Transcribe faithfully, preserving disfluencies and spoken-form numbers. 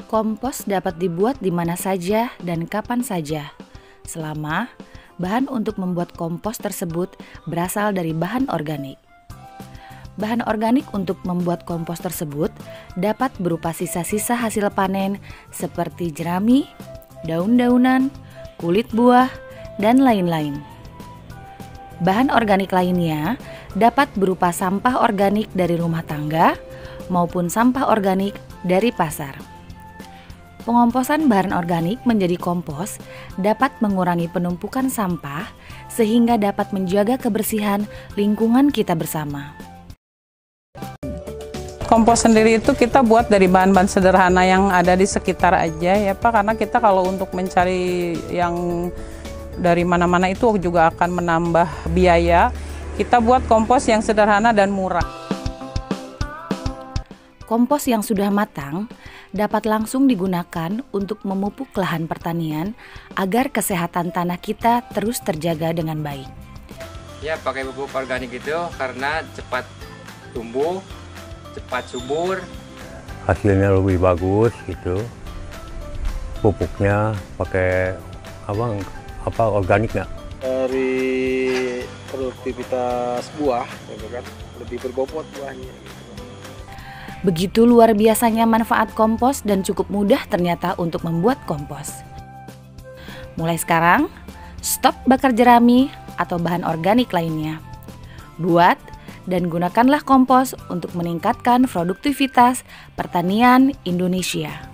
Kompos dapat dibuat di mana saja dan kapan saja, selama bahan untuk membuat kompos tersebut berasal dari bahan organik. Bahan organik untuk membuat kompos tersebut dapat berupa sisa-sisa hasil panen seperti jerami, daun-daunan, kulit buah, dan lain-lain. Bahan organik lainnya dapat berupa sampah organik dari rumah tangga maupun sampah organik dari pasar. Pengomposan bahan organik menjadi kompos dapat mengurangi penumpukan sampah sehingga dapat menjaga kebersihan lingkungan kita bersama. Kompos sendiri itu kita buat dari bahan-bahan sederhana yang ada di sekitar aja ya Pak, karena kita kalau untuk mencari yang dari mana-mana itu juga akan menambah biaya. Kita buat kompos yang sederhana dan murah. Kompos yang sudah matang dapat langsung digunakan untuk memupuk lahan pertanian agar kesehatan tanah kita terus terjaga dengan baik. Ya, pakai pupuk organik itu karena cepat tumbuh, cepat subur. Hasilnya lebih bagus gitu. Pupuknya pakai apa, apa organik nggak? Dari produktivitas buah, gitu kan, lebih berbobot buahnya. Gitu. Begitu luar biasanya manfaat kompos dan cukup mudah ternyata untuk membuat kompos. Mulai sekarang, stop bakar jerami atau bahan organik lainnya. Buat dan gunakanlah kompos untuk meningkatkan produktivitas pertanian Indonesia.